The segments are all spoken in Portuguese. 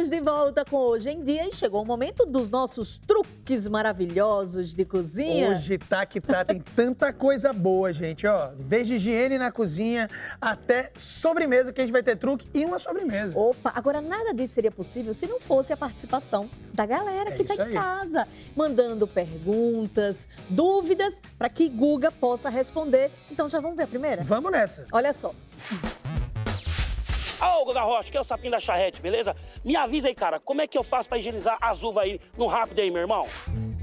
Estamos de volta com Hoje em Dia e chegou o momento dos nossos truques maravilhosos de cozinha. Hoje tá que tá, tem tanta coisa boa, gente, ó. Desde higiene na cozinha até sobremesa, que a gente vai ter truque e uma sobremesa. Opa, agora nada disso seria possível se não fosse a participação da galera que tá em casa, mandando perguntas, dúvidas, para que Guga possa responder. Então já vamos ver a primeira? Vamos nessa. Olha só. Ô, Guga Rocha, que é o sapinho da charrete, beleza? Me avisa aí, cara, como é que eu faço pra higienizar as uvas aí no rápido aí, meu irmão?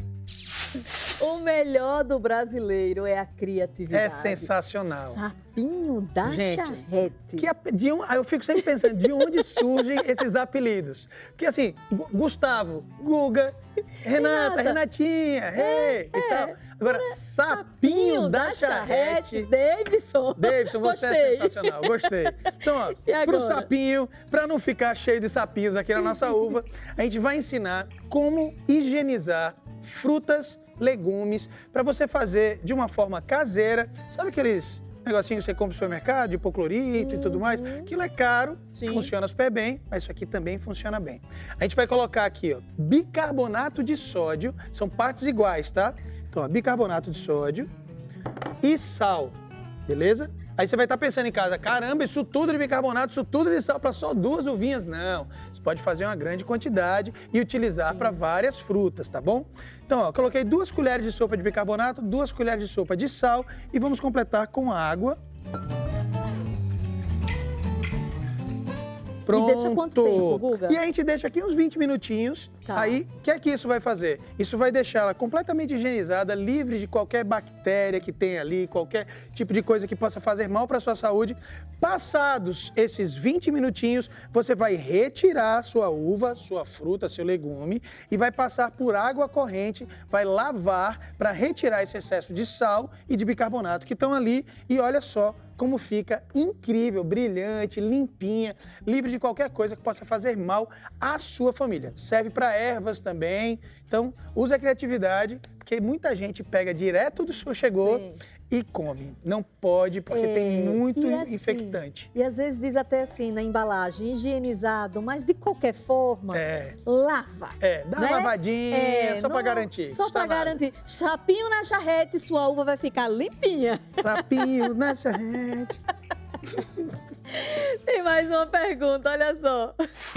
O melhor do brasileiro é a criatividade. É sensacional. Sapinho da charrete. Eu fico sempre pensando, de onde surgem esses apelidos? Porque assim, Gustavo, Guga, Renata, Renatinha, e tal. Agora, sapinho da charrete. Davidson, você é sensacional, gostei. Então, ó, pro sapinho, pra não ficar cheio de sapinhos aqui na nossa uva, a gente vai ensinar como higienizar frutas, legumes, para você fazer de uma forma caseira. Sabe aqueles negocinhos que você compra no supermercado, de hipoclorito e tudo mais? Aquilo é caro, funciona super bem, mas isso aqui também funciona bem. A gente vai colocar aqui, ó, bicarbonato de sódio, são partes iguais, tá? Então, ó, bicarbonato de sódio e sal, beleza? Aí você vai estar pensando em casa, caramba, isso tudo de bicarbonato, isso tudo de sal para só 2 uvinhas? Não, você pode fazer uma grande quantidade e utilizar para várias frutas, tá bom? Então, ó, coloquei 2 colheres de sopa de bicarbonato, 2 colheres de sopa de sal e vamos completar com água. Pronto. E deixa quanto tempo, Guga? E a gente deixa aqui uns 20 minutinhos. Tá. Aí, o que é que isso vai fazer? Isso vai deixá-la completamente higienizada, livre de qualquer bactéria que tenha ali, qualquer tipo de coisa que possa fazer mal para a sua saúde. Passados esses 20 minutinhos, você vai retirar sua uva, sua fruta, seu legume e vai passar por água corrente, vai lavar para retirar esse excesso de sal e de bicarbonato que estão ali. E olha só como fica incrível, brilhante, limpinha, livre de qualquer coisa que possa fazer mal à sua família. Serve para ervas também. Então, use a criatividade, porque muita gente pega direto do seu chegou e come. Não pode, porque tem muito infectante. E às vezes diz até assim na embalagem, higienizado, mas de qualquer forma, lava. Dá uma lavadinha, só para garantir. Só para garantir. Sapinho na charrete, sua uva vai ficar limpinha. Sapinho na charrete. Tem mais uma pergunta, olha só.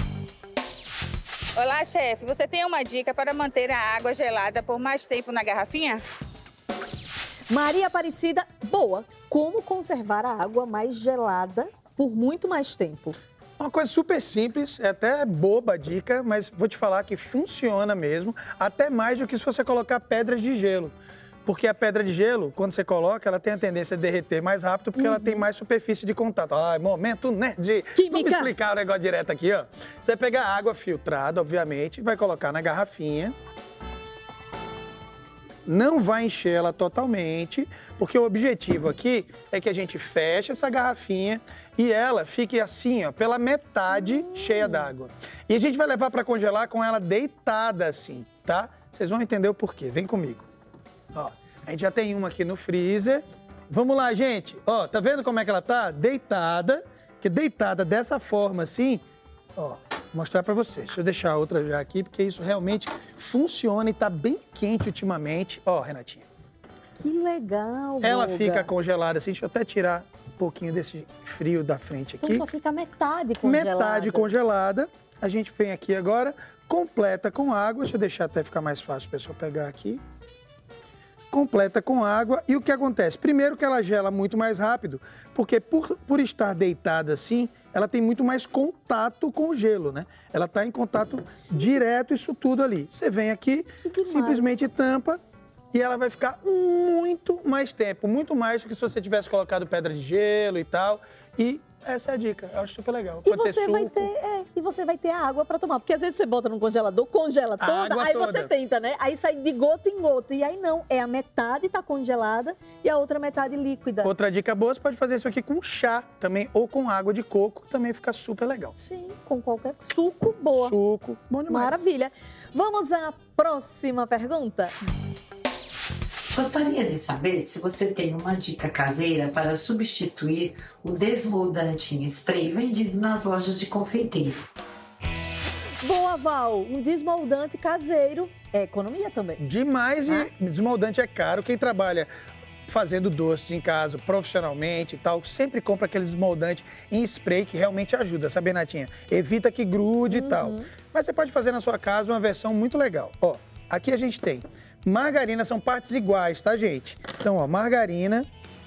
Olá, chefe. Você tem uma dica para manter a água gelada por mais tempo na garrafinha? Maria Aparecida, boa. Como conservar a água mais gelada por muito mais tempo? Uma coisa super simples, é até boba a dica, mas vou te falar que funciona mesmo, até mais do que se você colocar pedras de gelo. Porque a pedra de gelo, quando você coloca, ela tem a tendência a derreter mais rápido, porque ela tem mais superfície de contato. Ai, momento, né, de... Vamos explicar o negócio direto aqui, ó. Você vai pegar água filtrada, obviamente, vai colocar na garrafinha. Não vai encher ela totalmente, porque o objetivo aqui é que a gente feche essa garrafinha e ela fique assim, ó, pela metade cheia d'água. E a gente vai levar para congelar com ela deitada assim, tá? Vocês vão entender o porquê. Vem comigo. Ó, a gente já tem uma aqui no freezer. Vamos lá, gente. Ó, tá vendo como é que ela tá? Deitada. Porque deitada dessa forma assim, ó, vou mostrar pra vocês. Deixa eu deixar a outra já aqui, porque isso realmente funciona e tá bem quente ultimamente. Ó, Renatinha. Que legal, Ela Guga. fica congelada assim. Deixa eu até tirar um pouquinho desse frio da frente aqui. Então só fica metade congelada. Metade congelada. A gente vem aqui agora, completa com água. Deixa eu deixar até ficar mais fácil o pessoal pegar aqui. Completa com água. E o que acontece? Primeiro que ela gela muito mais rápido, porque por estar deitada assim, ela tem muito mais contato com o gelo, né? Ela está em contato direto, isso tudo ali. Você vem aqui, simplesmente tampa e ela vai ficar muito mais tempo, muito mais do que se você tivesse colocado pedra de gelo e tal. E essa é a dica, eu acho super legal. Pode ser suco. E você vai ter a água para tomar, porque às vezes você bota no congelador, congela toda, aí você tenta, né? Aí sai de gota em gota, e aí não, é a metade tá congelada e a outra metade líquida. Outra dica boa, você pode fazer isso aqui com chá também, ou com água de coco, também fica super legal. Sim, com qualquer suco, boa. Suco, bom demais. Maravilha. Vamos à próxima pergunta. Gostaria de saber se você tem uma dica caseira para substituir o desmoldante em spray vendido nas lojas de confeiteiro. Boa, Val. Um desmoldante caseiro é economia também. Demais, e desmoldante é caro. Quem trabalha fazendo doces em casa, profissionalmente e tal, sempre compra aquele desmoldante em spray que realmente ajuda, sabe, Natinha? Evita que grude e tal. Mas você pode fazer na sua casa uma versão muito legal. Ó, aqui a gente tem margarina, são partes iguais, tá, gente? Então, ó, margarina,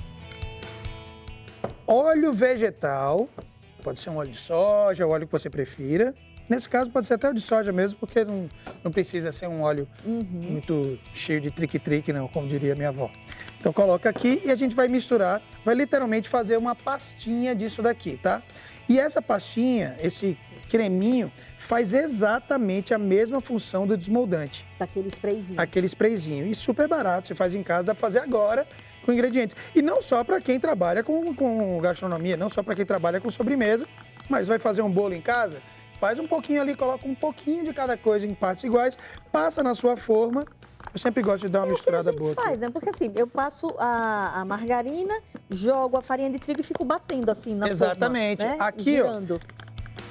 óleo vegetal, pode ser um óleo de soja, o óleo que você prefira. Nesse caso, pode ser até o de soja mesmo, porque não precisa ser um óleo muito cheio de trique-trique, não, como diria minha avó. Então, coloca aqui e a gente vai misturar, vai literalmente fazer uma pastinha disso daqui, tá? E essa pastinha, esse creminho, faz exatamente a mesma função do desmoldante. Daquele sprayzinho. Aquele sprayzinho. E super barato, você faz em casa, dá pra fazer agora com ingredientes. E não só para quem trabalha com gastronomia, não só para quem trabalha com sobremesa, mas vai fazer um bolo em casa, faz um pouquinho ali, coloca um pouquinho de cada coisa em partes iguais, passa na sua forma. Eu sempre gosto de dar uma misturada boa aqui. Faz, né? Porque assim, eu passo a margarina, jogo a farinha de trigo e fico batendo assim na Exatamente. forma, né? Aqui, girando. ó.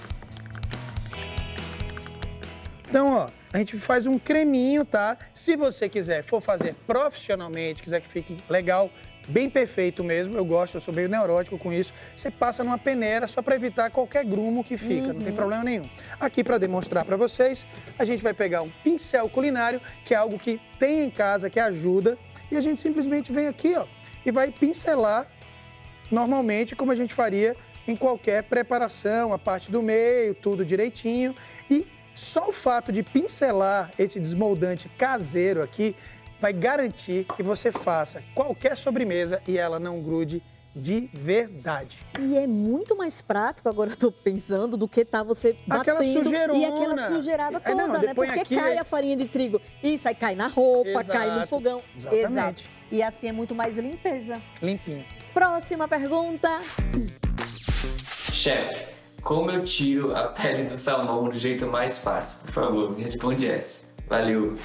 Então, ó, a gente faz um creminho, tá? Se você for fazer profissionalmente, quiser que fique legal, bem perfeito mesmo, eu gosto, eu sou meio neurótico com isso, você passa numa peneira só para evitar qualquer grumo que fica, não tem problema nenhum. Aqui, para demonstrar para vocês, a gente vai pegar um pincel culinário, que é algo que tem em casa, que ajuda, e a gente simplesmente vem aqui, ó, e vai pincelar normalmente como a gente faria em qualquer preparação, a parte do meio, tudo direitinho, e só o fato de pincelar esse desmoldante caseiro aqui vai garantir que você faça qualquer sobremesa e ela não grude de verdade. E é muito mais prático, agora eu tô pensando, do que você batendo e aquela sujeirada toda, né? Porque aqui, cai a farinha de trigo. Isso aí cai na roupa, cai no fogão. Exatamente. Exato. E assim é muito mais limpeza. Limpinho. Próxima pergunta. Chefe, como eu tiro a pele do salmão do jeito mais fácil? Por favor, me responde essa. Valeu.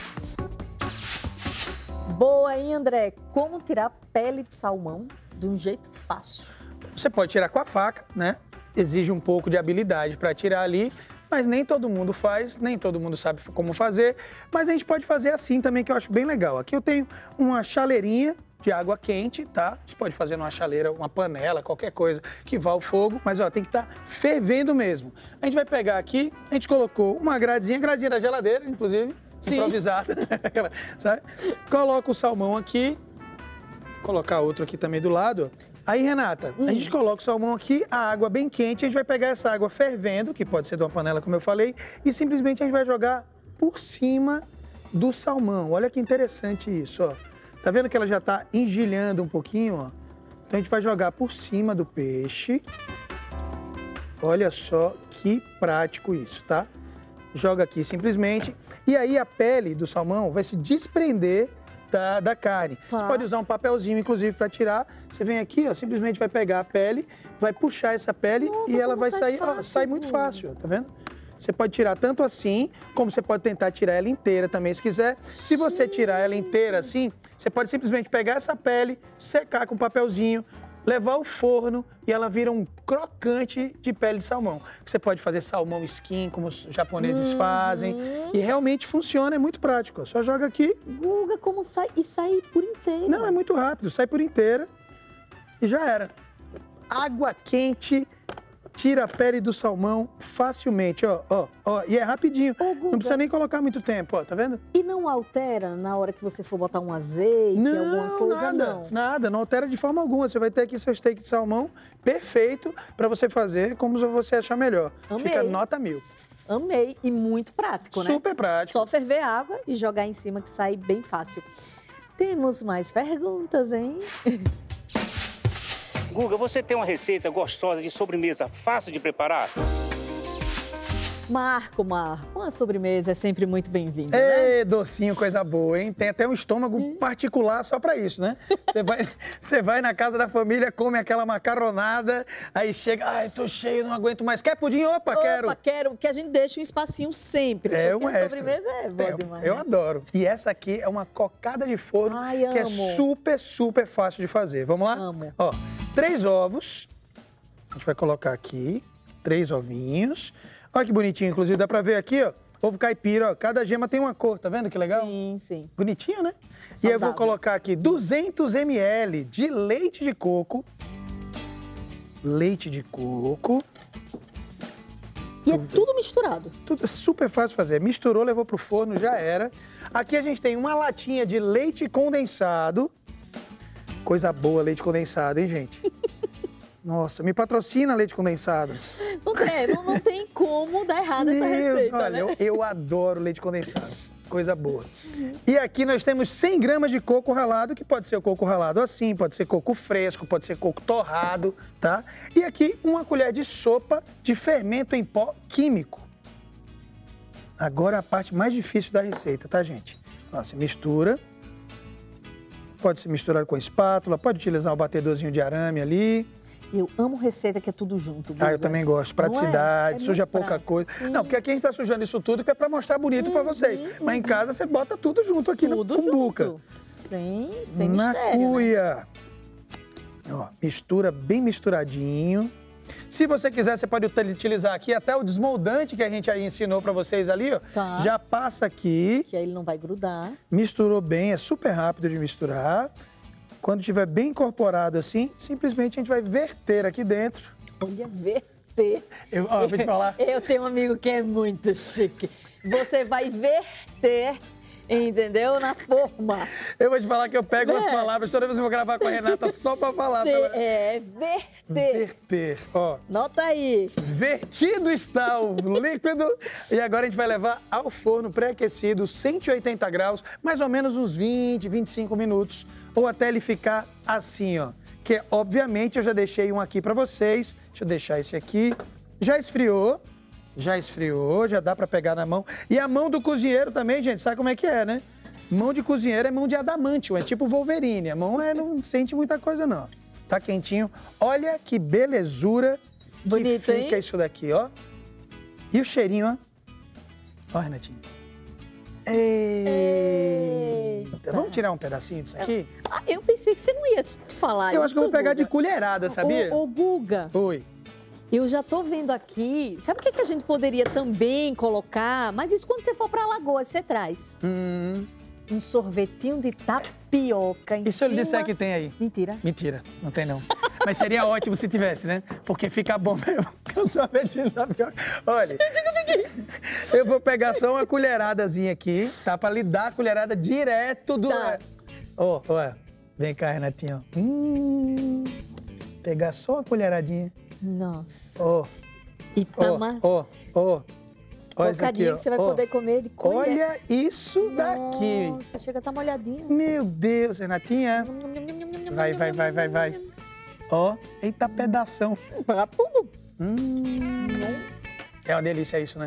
Boa, hein, André? Como tirar a pele de salmão de um jeito fácil? Você pode tirar com a faca, né? Exige um pouco de habilidade para tirar ali, mas nem todo mundo faz, nem todo mundo sabe como fazer. Mas a gente pode fazer assim também, que eu acho bem legal. Aqui eu tenho uma chaleirinha de água quente, tá? Você pode fazer numa chaleira, uma panela, qualquer coisa que vá ao fogo, mas ó, tem que estar fervendo mesmo. A gente vai pegar aqui, a gente colocou uma gradinha da geladeira, inclusive, improvisada, sabe? Coloca o salmão aqui, colocar outro aqui também do lado. Aí, Renata, a gente coloca o salmão aqui, a água bem quente, a gente vai pegar essa água fervendo, que pode ser de uma panela, como eu falei, e simplesmente a gente vai jogar por cima do salmão. Olha que interessante isso, ó. Tá vendo que ela já tá engelhando um pouquinho, ó? Então a gente vai jogar por cima do peixe. Olha só que prático isso, tá? Joga aqui simplesmente. E aí a pele do salmão vai se desprender da carne. Você pode usar um papelzinho, inclusive, para tirar. Você vem aqui, ó, simplesmente vai pegar a pele, vai puxar essa pele e ela vai sair, ó, sai muito fácil, ó, tá vendo? Você pode tirar tanto assim, como você pode tentar tirar ela inteira também, se quiser. Se você tirar ela inteira assim, você pode simplesmente pegar essa pele, secar com um papelzinho, levar ao forno e ela vira um crocante de pele de salmão. Você pode fazer salmão skin, como os japoneses fazem, e realmente funciona, é muito prático. Só joga aqui. Guga, como sai? E sai por inteira. Não, é muito rápido, sai por inteira e já era. Água quente, tira a pele do salmão facilmente, ó, ó, ó. E é rapidinho, não precisa nem colocar muito tempo, ó, tá vendo? E não altera na hora que você for botar um azeite, alguma coisa, não? Nada, não altera de forma alguma. Você vai ter aqui seu steak de salmão perfeito para você fazer como você achar melhor. Amei. Fica nota 1000. Amei e muito prático, né? Super prático. Só ferver água e jogar em cima que sai bem fácil. Temos mais perguntas, hein? Guga, você tem uma receita gostosa de sobremesa fácil de preparar? Marco, uma sobremesa é sempre muito bem-vinda, né? Docinho, coisa boa, hein? Tem até um estômago particular só pra isso, né? Você vai na casa da família, come aquela macarronada, aí chega, ai, tô cheio, não aguento mais. Quer pudim? Opa, quero. Quero, que a gente deixa um espacinho sempre, porque a sobremesa é boa demais, Eu né? adoro. E essa aqui é uma cocada de forno, que é super, super fácil de fazer. Vamos lá? Amo. Ó, 3 ovos, a gente vai colocar aqui, 3 ovinhos. Olha que bonitinho, inclusive, dá pra ver aqui, ó. Ovo caipira, ó. Cada gema tem uma cor, tá vendo que legal? Sim, sim. Bonitinho, né? Saudável. E eu vou colocar aqui 200 ml de leite de coco. Leite de coco. E é tudo misturado. Tudo super fácil de fazer. Misturou, levou pro forno, já era. Aqui a gente tem uma latinha de leite condensado. Coisa boa, leite condensado, hein, gente? Nossa, me patrocina leite condensado. Não tem como dar errado essa receita, olha, né? eu adoro leite condensado. Coisa boa. E aqui nós temos 100 gramas de coco ralado, que pode ser o coco ralado assim, pode ser coco fresco, pode ser coco torrado, tá? E aqui uma colher de sopa de fermento em pó químico. Agora a parte mais difícil da receita, tá, gente? Ó, você mistura. Pode ser misturado com espátula, pode utilizar um batedorzinho de arame ali. Eu amo receita que é tudo junto. Guga. Eu também gosto. Praticidade, suja pouca coisa. Sim. Não, porque aqui a gente tá sujando isso tudo que é pra mostrar bonito pra vocês. Mas em casa você bota tudo junto aqui no cumbuca. Sem mistério, na cuia. Né? Ó, mistura bem misturadinho. Se você quiser, você pode utilizar aqui até o desmoldante que a gente aí ensinou pra vocês ali, ó. Tá. Já passa aqui. Que aí ele não vai grudar. Misturou bem, é super rápido de misturar. Quando estiver bem incorporado assim, simplesmente a gente vai verter aqui dentro. Olha, verter. Vou te falar. Eu tenho um amigo que é muito chique. Você vai verter, entendeu? Na forma. Eu vou te falar que eu pego as palavras, toda vez que eu vou gravar com a Renata só pra falar. Verter. Verter, ó. Nota aí. Vertido está o líquido e agora a gente vai levar ao forno pré-aquecido, 180 graus, mais ou menos uns 20, 25 minutos, ou até ele ficar assim, ó. Que, obviamente, eu já deixei um aqui pra vocês. Deixa eu deixar esse aqui. Já esfriou, já dá pra pegar na mão. E a mão do cozinheiro também, gente, sabe como é que é, né? Mão de cozinheiro é mão de adamantio, é tipo Wolverine. A mão não sente muita coisa, não. Tá quentinho. Olha que belezura bonito, que fica hein? isso daqui, ó. E o cheirinho, ó. Ó, Renatinho. Eita. Vamos tirar um pedacinho disso aqui? Eu pensei que você não ia falar isso, Eu acho que eu vou pegar Guga. de colherada, sabia? Ô, Guga. Oi. Eu já tô vendo aqui. Sabe o que a gente poderia também colocar? Mas isso quando você for pra Lagoa, você traz. Um sorvetinho de tapioca em E se eu lhe cima... disser que tem aí? Mentira. Mentira, não tem não. Mas seria ótimo se tivesse, né? Porque fica bom mesmo. Eu sorvetinho de tapioca. Olha, eu vou pegar só uma colheradazinha aqui, tá? Pra lhe dar a colherada direto do... Tá. Ó, vem cá, Renatinho. Pegar só uma colheradinha. Nossa. Ó, E tama... Olha isso aqui, Bocadinha ó. que você vai poder comer de colher. Olha isso daqui. Nossa, chega a tá molhadinha. Meu Deus, Renatinha. Vai. Ó, eita pedação. É uma delícia isso, né?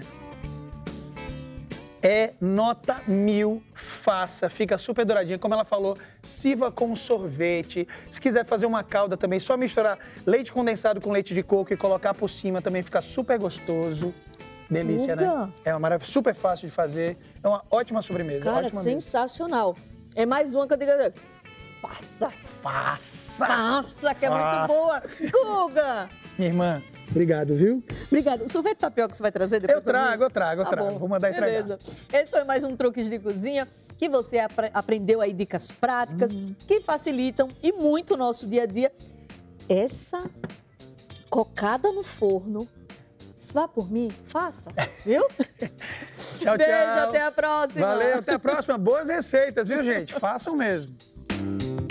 É nota 1000, faça, fica super douradinha. Como ela falou, sirva com sorvete. Se quiser fazer uma calda também, só misturar leite condensado com leite de coco e colocar por cima também fica super gostoso. Delícia, Guga. né? É uma maravilha, super fácil de fazer. É uma ótima sobremesa. Cara, ótima mesmo. sensacional. É mais uma que eu digo... Faça, que é muito boa. Guga! Minha irmã, obrigado, viu? Obrigada. O sorvete de tapioca que você vai trazer depois? Eu trago. Tá bom. Vou mandar entregar. Beleza. Esse foi mais um Truques de Cozinha, que você aprendeu aí dicas práticas, que facilitam e muito o nosso dia a dia. Essa cocada no forno, vá por mim, faça, viu? Tchau, Beijo, tchau. até a próxima. Valeu, até a próxima. Boas receitas, viu, gente? Façam mesmo.